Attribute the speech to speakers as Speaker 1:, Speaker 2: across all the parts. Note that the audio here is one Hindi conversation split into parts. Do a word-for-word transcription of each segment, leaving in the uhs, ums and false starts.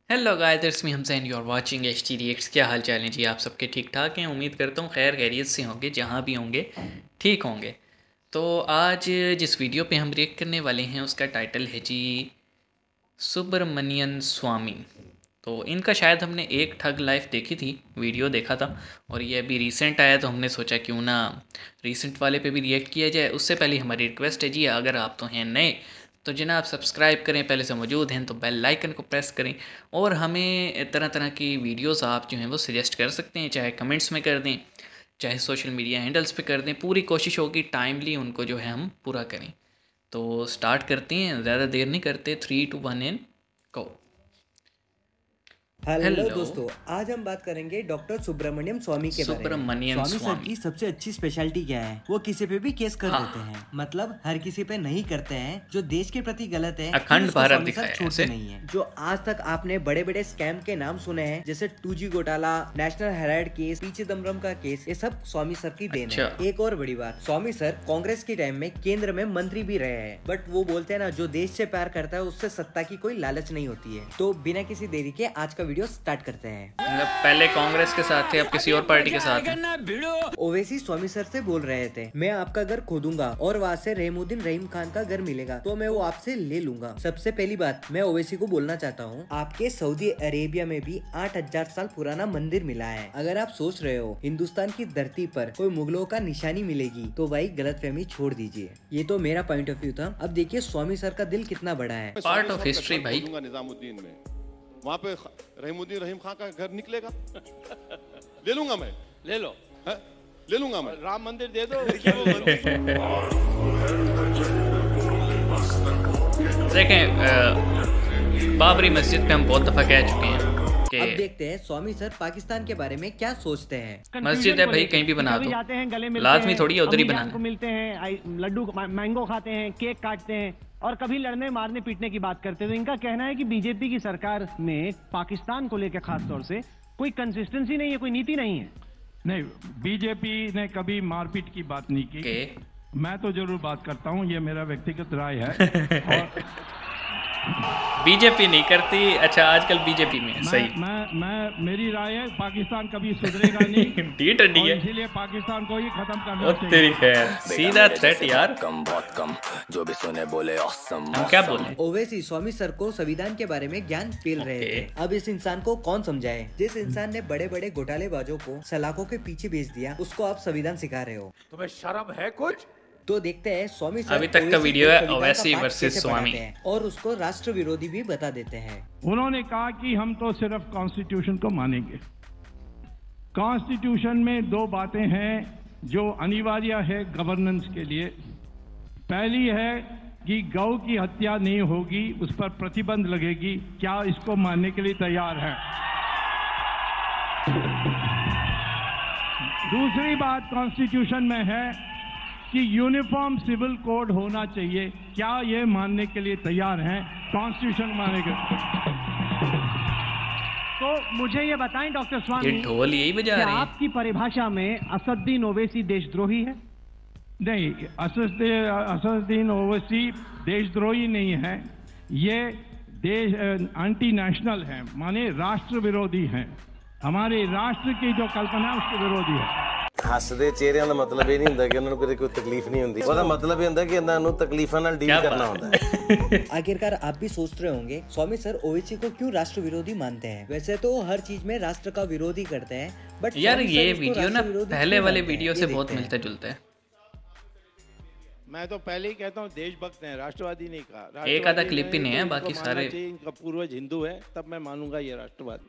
Speaker 1: Hello guys, it's me Hamsain, you are watching H T reacts. क्या हाल चाल है जी? आप सबके ठीक ठाक हैं? उम्मीद करता हूँ खैर खैरियत से होंगे, जहाँ भी होंगे ठीक होंगे। तो आज जिस वीडियो पे हम रिएक्ट करने वाले हैं उसका टाइटल है जी सुब्रमण्यन स्वामी। तो इनका शायद हमने एक ठग लाइफ देखी थी, वीडियो देखा था, और ये अभी रीसेंट आया तो हमने सोचा क्यों ना रीसेंट वाले पे भी रिएक्ट किया जाए। उससे पहले हमारी रिक्वेस्ट है जी, अगर आप तो हैं नए तो जनाब सब्सक्राइब करें, पहले से मौजूद हैं तो बेल आइकन को प्रेस करें, और हमें तरह तरह की वीडियोस आप जो हैं वो सजेस्ट कर सकते हैं, चाहे कमेंट्स में कर दें, चाहे सोशल मीडिया हैंडल्स पे कर दें। पूरी कोशिश होगी टाइमली उनको जो है हम पूरा करें। तो स्टार्ट करते हैं, ज़्यादा देर नहीं करते। Three two one in go.
Speaker 2: Hello
Speaker 1: hello
Speaker 2: दोस्तों, आज हम बात करेंगे डॉक्टर सुब्रमण्यम स्वामी के बारे में।
Speaker 1: सुब्रमण्यन
Speaker 2: स्वामी सर
Speaker 1: स्वामी
Speaker 2: की सबसे अच्छी स्पेशलिटी क्या है? वो किसी पे भी केस कर
Speaker 1: हाँ।
Speaker 2: देते हैं, मतलब हर किसी पे नहीं करते हैं। जो देश के प्रति गलत है,
Speaker 1: अखंड
Speaker 2: उसको
Speaker 1: भारत
Speaker 2: स्वामी सर
Speaker 1: दिखाया
Speaker 2: छोड़ते
Speaker 1: ऐसे।
Speaker 2: नहीं है। जो आज तक आपने बड़े बड़े स्कैम के नाम सुने हैं, जैसे टू जी घोटाला, national herald case, P Chidambaram का केस, ये सब स्वामी सर की देन
Speaker 1: अच्छा।
Speaker 2: है। एक और बड़ी बात, स्वामी सर कांग्रेस के टाइम में केंद्र में मंत्री भी रहे हैं, बट वो बोलते हैं ना, जो देश से प्यार करता है उससे सत्ता की कोई लालच नहीं होती है। तो बिना किसी देरी के आज का वीडियो स्टार्ट करते हैं।
Speaker 1: मतलब पहले कांग्रेस के साथ थे, अब किसी और पार्टी के साथ हैं।
Speaker 2: ओवैसी स्वामी सर से बोल रहे थे, मैं आपका घर खोदूंगा और वहाँ से रहमुद्दीन रहीम खान का घर मिलेगा तो मैं वो आपसे ले लूंगा। सबसे पहली बात मैं ओवैसी को बोलना चाहता हूँ, आपके सऊदी अरेबिया में भी आठ हजार साल पुराना मंदिर मिला है। अगर आप सोच रहे हो हिंदुस्तान की धरती पर कोई मुगलों का निशानी मिलेगी तो भाई गलतफहमी छोड़ दीजिए। ये तो मेरा पॉइंट ऑफ व्यू था। अब देखिए स्वामी सर का दिल कितना बड़ा है।
Speaker 1: पार्ट ऑफ हिस्ट्री भाई।
Speaker 3: निजामुद्दीन में वहाँ पे रहमुद्दीन रहीम खान का घर निकलेगा। ले लूंगा मैं।
Speaker 4: ले लो
Speaker 3: है? ले लूंगा मैं।
Speaker 4: राम मंदिर दे दो। वो मंदिर
Speaker 1: देखें, अ, बाबरी मस्जिद पे हम बहुत दफा कह चुके हैं कि
Speaker 2: अब देखते हैं स्वामी सर पाकिस्तान के बारे में क्या सोचते हैं।
Speaker 1: मस्जिद है भाई, कहीं भी बना दो,
Speaker 5: जाते हैं, गले मिलते
Speaker 1: लाजमी
Speaker 5: हैं,
Speaker 1: थोड़ी है उधर ही
Speaker 5: अम्मी जान
Speaker 1: बनाना।
Speaker 5: को मिलते हैं, आई- लड्डू मैंगो खाते हैं, केक काटते हैं, और कभी लड़ने मारने पीटने की बात करते हैं। तो इनका कहना है कि बीजेपी की सरकार में पाकिस्तान को लेकर खास तौर से कोई कंसिस्टेंसी नहीं है, कोई नीति नहीं है।
Speaker 6: नहीं, बीजेपी ने कभी मारपीट की बात नहीं की।
Speaker 1: के
Speaker 6: मैं तो जरूर बात करता हूं, ये मेरा व्यक्तिगत राय है। और
Speaker 1: बीजेपी नहीं करती। अच्छा, आजकल बीजेपी में है,
Speaker 6: मैं,
Speaker 1: सही।
Speaker 6: मैं मैं मेरी राय है, पाकिस्तान कभी सुधरेगा नहीं।
Speaker 1: डी टंडी
Speaker 6: और
Speaker 1: है।
Speaker 6: इसीलिए पाकिस्तान को ही खत्म करना
Speaker 1: और
Speaker 6: चाहिए।
Speaker 1: तेरी खैर, सीधा थ्रेट यार।
Speaker 7: कम बहुत कम, जो भी सुने बोले awesome,
Speaker 1: हम क्या
Speaker 7: awesome।
Speaker 1: बोले?
Speaker 2: ओवैसी स्वामी सर को संविधान के बारे में ज्ञान पेल रहे
Speaker 1: ओके।
Speaker 2: थे। अब इस इंसान को कौन समझाए? जिस इंसान ने बड़े बड़े घोटालेबाजों को सलाखों के पीछे भेज दिया, उसको आप संविधान सिखा रहे हो।
Speaker 4: तुम्हें शर्म है कुछ?
Speaker 2: तो देखते हैं स्वामी सर
Speaker 1: अभी तक का
Speaker 2: ओवैसी
Speaker 1: वीडियो
Speaker 2: को
Speaker 1: है
Speaker 2: संविधान का
Speaker 1: ओवैसी
Speaker 2: पाठ
Speaker 1: वर्सेस
Speaker 2: कैसे
Speaker 1: स्वामी।
Speaker 2: पढ़ाते हैं और उसको राष्ट्र विरोधी भी बता देते हैं।
Speaker 6: उन्होंने कहा कि हम तो सिर्फ कॉन्स्टिट्यूशन को मानेंगे। कॉन्स्टिट्यूशन में दो बातें हैं जो अनिवार्य है गवर्नेंस के लिए। पहली है कि गौ की हत्या नहीं होगी, उस पर प्रतिबंध लगेगी। क्या इसको मानने के लिए तैयार है? दूसरी बात कॉन्स्टिट्यूशन में है कि यूनिफॉर्म सिविल कोड होना चाहिए। क्या ये मानने के लिए तैयार हैं? कॉन्स्टिट्यूशन मानने के।
Speaker 5: तो मुझे ये बताएं डॉक्टर
Speaker 1: ये
Speaker 5: स्वामी,
Speaker 1: ढोल यही बजा
Speaker 5: क्या
Speaker 1: रहे हैं।
Speaker 5: आपकी परिभाषा में असदुद्दीन ओवैसी देशद्रोही है?
Speaker 6: नहीं, असदुद्दीन असदुद्दीन ओवैसी देशद्रोही नहीं है। ये देश एंटी नेशनल है, माने राष्ट्र विरोधी हैं। हमारे राष्ट्र की जो कल्पना है उसके विरोधी है।
Speaker 8: ਹੱਸਦੇ ਚਿਹਰਿਆਂ ਦਾ ਮਤਲਬ ਇਹ ਨਹੀਂ ਹੁੰਦਾ ਕਿ ਉਹਨਾਂ ਨੂੰ ਕਦੇ ਕੋਈ ਤਕਲੀਫ ਨਹੀਂ ਹੁੰਦੀ। ਉਹਦਾ ਮਤਲਬ ਇਹ ਹੁੰਦਾ ਕਿ ਇਹਨਾਂ ਨੂੰ ਤਕਲੀਫਾਂ ਨਾਲ ਡੀਲ ਕਰਨਾ ਹੁੰਦਾ ਹੈ।
Speaker 2: आखिरकार आप भी सोच रहे होंगे स्वामी सर ओवैसी को क्यों राष्ट्र विरोधी मानते हैं। वैसे तो हर चीज में राष्ट्र का विरोधी करते हैं, बट
Speaker 1: यार
Speaker 2: स्वामी
Speaker 1: ये
Speaker 2: सर उसको
Speaker 1: वीडियो ना
Speaker 2: राष्ट्र विरोधी
Speaker 1: पहले
Speaker 2: क्यों
Speaker 1: वाले
Speaker 2: मानते हैं?
Speaker 1: वीडियो
Speaker 2: ये
Speaker 1: से बहुत
Speaker 2: देखते हैं।
Speaker 1: मिलता जुलता है।
Speaker 4: मैं तो पहले ही कहता हूँ देशभक्त हैं, राष्ट्रवादी नहीं कहा।
Speaker 1: एक आधा क्लिप ही नहीं है,
Speaker 4: इनको
Speaker 1: बाकी
Speaker 4: मानना
Speaker 1: सारे-
Speaker 4: चाहिए, इनका पूर्वज हिंदू है, तब मैं मानूंगा ये राष्ट्रवाद।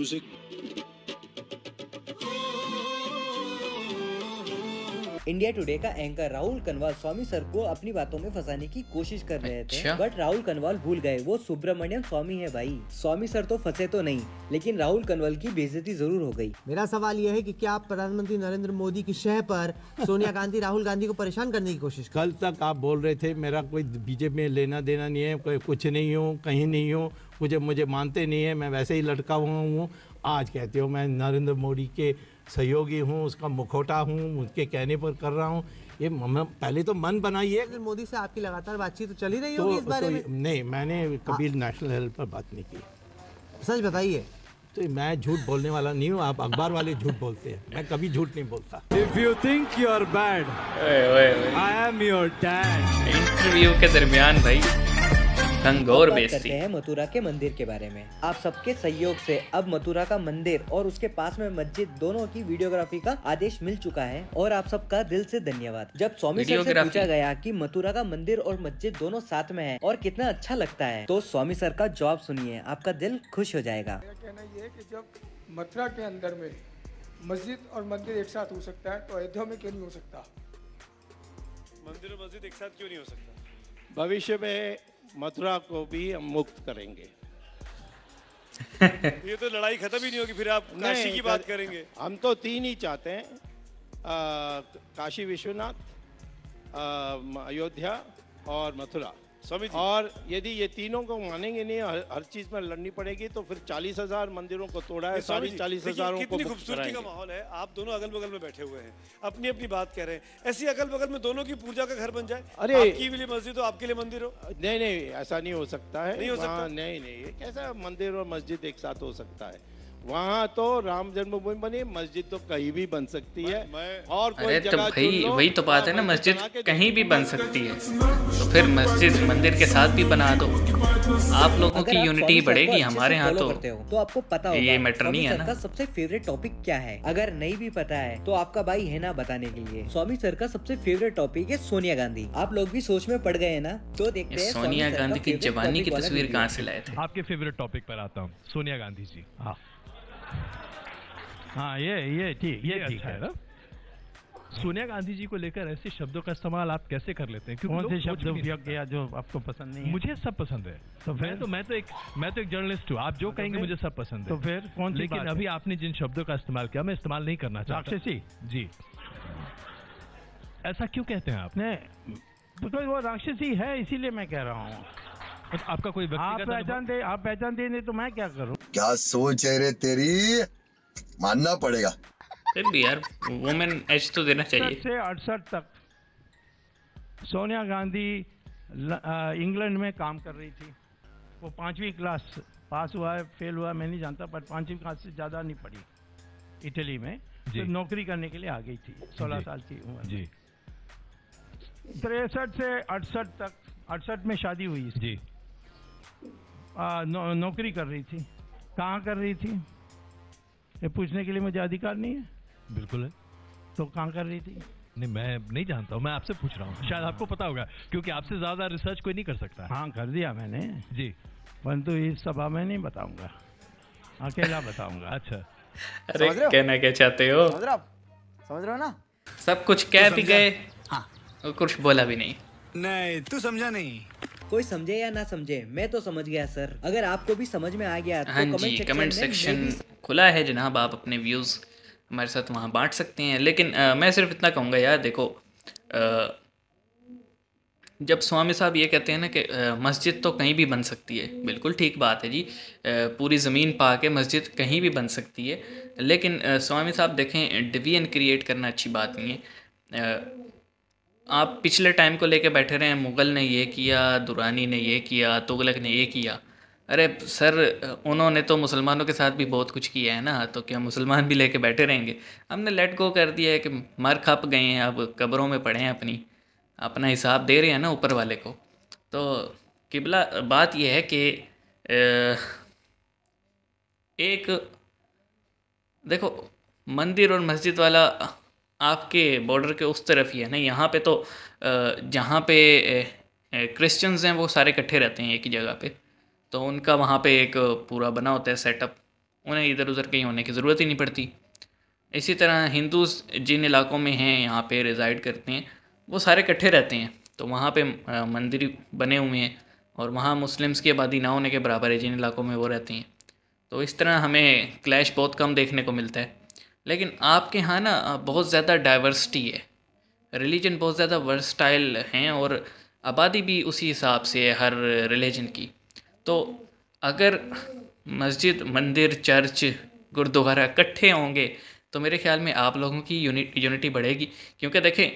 Speaker 2: इंडिया टुडे का एंकर राहुल कनवाल स्वामी सर को अपनी बातों में फंसाने की कोशिश कर रहे थे,
Speaker 1: अच्छा।
Speaker 2: बट राहुल कनवाल भूल गए वो सुब्रमण्यम स्वामी है भाई। स्वामी सर तो फंसे तो नहीं, लेकिन राहुल कनवाल की बेइज्जती जरूर हो गई।
Speaker 9: मेरा सवाल यह है कि क्या आप प्रधानमंत्री नरेंद्र मोदी की शह पर सोनिया गांधी राहुल गांधी को परेशान करने की कोशिश कर?
Speaker 6: कल तक आप बोल रहे थे मेरा कोई बीजेपी में लेना देना नहीं है, कोई कुछ नहीं हूँ, कहीं नहीं हूँ, मुझे मुझे मानते नहीं है, मैं वैसे ही लटका हुआ हूँ। आज कहते हो मैं नरेंद्र मोदी के सहयोगी हूँ, उसका मुखौटा हूँ, उसके कहने पर कर रहा हूँ। ये पहले तो मन बनाइए।
Speaker 9: मोदी से आपकी लगातार बातचीत तो चल ही रही
Speaker 6: तो,
Speaker 9: होगी इस बारे
Speaker 6: तो
Speaker 9: में?
Speaker 6: नहीं, मैंने कभी नेशनल हेल्थ पर बात नहीं की।
Speaker 9: सच बताइए।
Speaker 6: तो मैं झूठ बोलने वाला नहीं हूँ, आप अखबार वाले झूठ बोलते हैं, मैं कभी झूठ नहीं बोलता।
Speaker 5: If you think you are bad, I am your dad.
Speaker 1: Interview के दरमियान भाई गंगौर
Speaker 2: बात
Speaker 1: बेइज्जती।
Speaker 2: करते हैं मथुरा के मंदिर के बारे में। आप सबके सहयोग से अब मथुरा का मंदिर और उसके पास में मस्जिद दोनों की वीडियोग्राफी का आदेश मिल चुका है और आप सबका दिल से धन्यवाद। जब स्वामी सर से
Speaker 1: वीडियोग्राफी।
Speaker 2: पूछा गया कि मथुरा का मंदिर और मस्जिद दोनों साथ में है और कितना अच्छा लगता है, तो स्वामी सर का जवाब सुनिए, आपका दिल खुश हो जाएगा।
Speaker 10: मेरा कहना ये है कि जब मथुरा के अंदर में मस्जिद और मंदिर एक साथ हो सकता है तो अयोध्या में क्यों नहीं हो सकता?
Speaker 3: मंदिर और मस्जिद एक साथ क्यों नहीं हो सकता?
Speaker 4: भविष्य में मथुरा को भी हम मुक्त करेंगे।
Speaker 3: ये तो लड़ाई खत्म ही नहीं होगी, फिर आप काशी की बात करेंगे।
Speaker 4: हम तो तीन ही चाहते हैं, आ, काशी विश्वनाथ, आ, अयोध्या और मथुरा।
Speaker 3: स्वामी जी,
Speaker 4: और यदि ये तीनों को मानेंगे नहीं, हर, हर चीज में लड़नी पड़ेगी, तो फिर चालीस हजार मंदिरों को तोड़ा है, सारी चालीस हजारों को
Speaker 3: कितनी
Speaker 4: मुक्त
Speaker 3: खूबसूरती का
Speaker 4: कराएंगे।
Speaker 3: माहौल है। आप दोनों अगल बगल में बैठे हुए हैं, अपनी अपनी बात कह रहे हैं। ऐसी अगल बगल में दोनों की पूजा का घर बन जाए।
Speaker 4: अरे!
Speaker 3: आपकी लिए मस्जिद हो, आपके लिए मंदिर हो।
Speaker 4: नहीं नहीं, ऐसा नहीं हो सकता है।
Speaker 3: नहीं हो सकता?
Speaker 4: वहाँ- नहीं नहीं, ये कैसा मंदिर और मस्जिद एक साथ हो सकता है? वहाँ तो राम जन्मभूमि बनी, मस्जिद तो कहीं भी आप सकती है।
Speaker 3: मैं-
Speaker 4: और कोई
Speaker 1: अरे तो
Speaker 4: जगह
Speaker 1: भाई
Speaker 4: चुन लो,
Speaker 1: वही तो बात है ना,
Speaker 4: वहाँ
Speaker 1: मस्जिद
Speaker 4: बना के
Speaker 1: कहीं भी
Speaker 4: देखो।
Speaker 1: बन सकती है, तो फिर मस्जिद मंदिर के साथ भी बना दो। आप लोगों
Speaker 2: अगर
Speaker 1: की
Speaker 2: आप
Speaker 1: यूनिटी
Speaker 2: स्वामी सर को
Speaker 1: बढ़ेगी,
Speaker 2: अच्छे से
Speaker 1: हमारे यहाँ
Speaker 2: follow
Speaker 1: तो
Speaker 2: करते हो, तो आपको पता होगा
Speaker 1: ये मैटर
Speaker 2: स्वामी
Speaker 1: नहीं है
Speaker 2: सर
Speaker 1: ना।
Speaker 2: का सबसे फेवरेट टॉपिक क्या है। अगर नहीं भी पता है तो आपका भाई है ना बताने के लिए। स्वामी सर का सबसे फेवरेट टॉपिक है सोनिया गांधी। आप लोग भी सोच में पड़ गए हैं ना, तो देखते
Speaker 1: ये
Speaker 2: हैं स्वामी
Speaker 1: सोनिया
Speaker 2: सर का
Speaker 1: गांधी की
Speaker 2: favorite
Speaker 1: जवानी की
Speaker 2: topic वाला
Speaker 1: तस्वीर
Speaker 2: वीडियो।
Speaker 1: कहाँ से लाए थे?
Speaker 5: आपके फेवरेट टॉपिक पर आता हूँ, सोनिया गांधी जी। हाँ हाँ, ये ये ठीक ये ठीक है ना। सोनिया गांधी जी को लेकर ऐसे शब्दों का इस्तेमाल आप कैसे कर लेते हैं?
Speaker 11: कौन से
Speaker 5: लोग
Speaker 11: शब्द
Speaker 5: सोच भी नहीं
Speaker 11: उपयोग
Speaker 5: सकते।
Speaker 11: किया जो आपको पसंद नहीं है?
Speaker 5: मुझे सब पसंद है। तो मैं तो मैं तो एक मैं तो एक जर्नलिस्ट हूँ। आप जो कहेंगे मुझे सब पसंद है।
Speaker 11: तो फिर कौन सी
Speaker 5: लेकिन
Speaker 11: बात है?
Speaker 5: अभी आपने जिन शब्दों का इस्तेमाल किया, मैं इस्तेमाल नहीं करना चाहता।
Speaker 11: राक्षसी?
Speaker 5: जी। ऐसा क्यों कहते हैं आप?
Speaker 11: नहीं, तो वो राक्षसी है, इसीलिए मैं कह रहा हूँ।
Speaker 5: तो आपका कोई
Speaker 11: आप
Speaker 5: व्यक्तिगत
Speaker 11: पहचान
Speaker 5: अनुभव?
Speaker 11: दे आप पहचान दे नहीं तो मैं क्या करूँ?
Speaker 12: क्या सोच है रे तेरी, मानना पड़ेगा।
Speaker 1: फिर भी यार वुमेन एज तो देना चाहिए।
Speaker 11: से अड़सठ तक सोनिया गांधी ल- आ, इंग्लैंड में काम कर रही थी। वो पांचवी क्लास पास हुआ है, फेल हुआ है, मैं नहीं जानता, पर पांचवी क्लास से ज़्यादा नहीं पढ़ी इटली में।
Speaker 5: जी।
Speaker 11: तो नौकरी करने के लिए आ गई थी सोलह
Speaker 5: जी।
Speaker 11: साल की उम्र में।
Speaker 5: जी
Speaker 11: तिरसठ से अड़सठ तक, अड़सठ में शादी हुई इसकी।
Speaker 5: जी
Speaker 11: आ, नौ, नौकरी कर रही थी। कहाँ कर रही थी ये पूछने के लिए मुझे अधिकार नहीं है।
Speaker 5: बिल्कुल है।
Speaker 11: तो कहाँ कर रही थी?
Speaker 5: नहीं, मैं नहीं जानता हूँ, मैं आपसे पूछ रहा हूँ। शायद आपको पता होगा, क्योंकि आपसे ज्यादा रिसर्च कोई नहीं कर सकता।
Speaker 11: हाँ, कर दिया मैंने,
Speaker 5: जी।
Speaker 11: परंतु इस सभा में नहीं बताऊंगा, अकेला बताऊंगा।
Speaker 5: अच्छा,
Speaker 1: अरे कहना क्या चाहते हो?
Speaker 9: समझ रहे हो आप? समझ रहे हो ना?
Speaker 1: सब कुछ कह भी गए और कुछ बोला भी नहीं।
Speaker 13: नहीं, तू समझा नहीं।
Speaker 2: कोई समझे या ना समझे, मैं तो समझ गया सर। अगर आपको भी समझ में आ गया तो
Speaker 1: हाँ
Speaker 2: कमेंट
Speaker 1: जी,
Speaker 2: सेक्शन
Speaker 1: कमेंट
Speaker 2: में
Speaker 1: सेक्शन
Speaker 2: मैं भी-
Speaker 1: खुला है जनाब, आप अपने व्यूज़ हमारे साथ वहाँ बांट सकते हैं। लेकिन अ, मैं सिर्फ इतना कहूँगा यार, देखो अ, जब स्वामी साहब ये कहते हैं ना कि अ, मस्जिद तो कहीं भी बन सकती है, बिल्कुल ठीक बात है जी। अ, पूरी ज़मीन पा के मस्जिद कहीं भी बन सकती है, लेकिन अ, स्वामी साहब देखें, डिवीजन क्रिएट करना अच्छी बात नहीं है। अ, आप पिछले टाइम को लेके बैठे रहे हैं, मुग़ल ने ये किया, दुरानी ने ये किया, तुगलक ने ये किया। अरे सर, उन्होंने तो मुसलमानों के साथ भी बहुत कुछ किया है ना, तो क्या मुसलमान भी लेके बैठे रहेंगे? हमने लेट गो कर दिया है कि मर खप गए हैं, अब कब्रों में पड़े हैं, अपनी अपना हिसाब दे रहे हैं ना ऊपर वाले को। तो किबला बात यह है कि अ, एक देखो, मंदिर और मस्जिद वाला आपके बॉर्डर के उस तरफ ही है ना। यहाँ पे तो अ, जहाँ पे क्रिश्चियंस हैं वो सारे इकट्ठे रहते हैं एक ही जगह पे, तो उनका वहाँ पे एक पूरा बना होता है सेटअप, उन्हें इधर उधर कहीं होने की ज़रूरत ही नहीं पड़ती। इसी तरह हिंदूज़ जिन इलाकों में हैं, यहाँ पे रिज़ाइड करते हैं, वो सारे इकट्ठे रहते हैं, तो वहाँ पे अ, मंदिर बने हुए हैं, और वहाँ मुस्लिम्स की आबादी ना होने के बराबर है जिन इलाकों में वो रहते हैं। तो इस तरह हमें क्लैश बहुत कम देखने को मिलता है। लेकिन आपके यहाँ ना बहुत ज़्यादा डाइवर्सिटी है, रिलीजन बहुत ज़्यादा वर्सटाइल हैं, और आबादी भी उसी हिसाब से है हर रिलीजन की। तो अगर मस्जिद, मंदिर, चर्च, गुरुद्वारा इकट्ठे होंगे तो मेरे ख्याल में आप लोगों की यूनिट यूनिटी बढ़ेगी। क्योंकि देखें,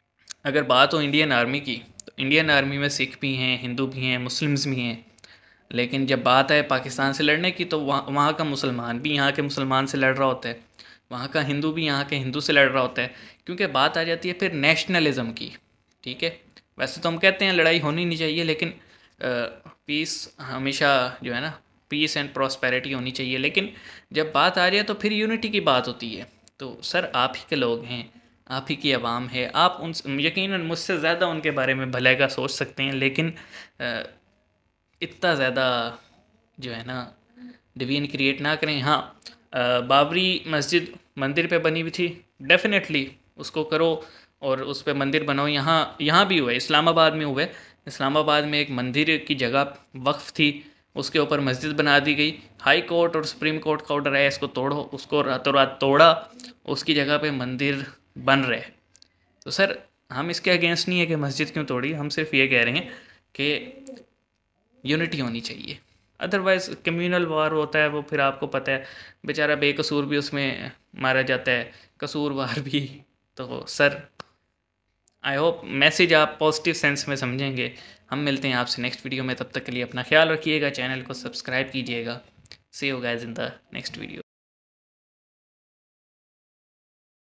Speaker 1: अगर बात हो इंडियन आर्मी की, तो इंडियन आर्मी में सिख भी हैं, हिंदू भी हैं, मुस्लिम्स भी हैं, लेकिन जब बात है पाकिस्तान से लड़ने की तो वहाँ वहाँ का मुसलमान भी यहाँ के मुसलमान से लड़ रहा होता है, वहाँ का हिंदू भी यहाँ के हिंदू से लड़ रहा होता है, क्योंकि बात आ जाती है फिर नेशनलिज्म की। ठीक है, वैसे तो हम कहते हैं लड़ाई होनी नहीं चाहिए, लेकिन पीस हमेशा जो है ना, पीस एंड प्रॉस्पेरिटी होनी चाहिए, लेकिन जब बात आ रही है तो फिर यूनिटी की बात होती है। तो सर आप ही के लोग हैं, आप ही की आवाम है, आप उन यकीनन मुझसे ज़्यादा उनके बारे में भले का सोच सकते हैं, लेकिन आ, इतना ज़्यादा जो है ना डिवीजन क्रिएट ना करें। हाँ, बाबरी मस्जिद मंदिर पे बनी हुई थी, डेफिनेटली उसको करो और उस पे मंदिर बनाओ। यहाँ यहाँ भी हुआ है, इस्लामाबाद में हुआ है। इस्लामाबाद में एक मंदिर की जगह वक्फ थी, उसके ऊपर मस्जिद बना दी गई। हाई कोर्ट और सुप्रीम कोर्ट का ऑर्डर है इसको तोड़ो, उसको रातों रात तोड़ा, उसकी जगह पे मंदिर बन रहे। तो सर हम इसके अगेंस्ट नहीं है कि मस्जिद क्यों तोड़ी, हम सिर्फ ये कह रहे हैं कि यूनिटी होनी चाहिए। अदरवाइज़ कम्युनल वार होता है, वो फिर आपको पता है बेचारा बेकसूर भी उसमें मारा जाता है, कसूरवार भी। तो सर आई होप मैसेज आप पॉजिटिव सेंस में समझेंगे। हम मिलते हैं आपसे नेक्स्ट वीडियो में, तब तक के लिए अपना ख्याल रखिएगा, चैनल को सब्सक्राइब कीजिएगा। See you guys in the next video.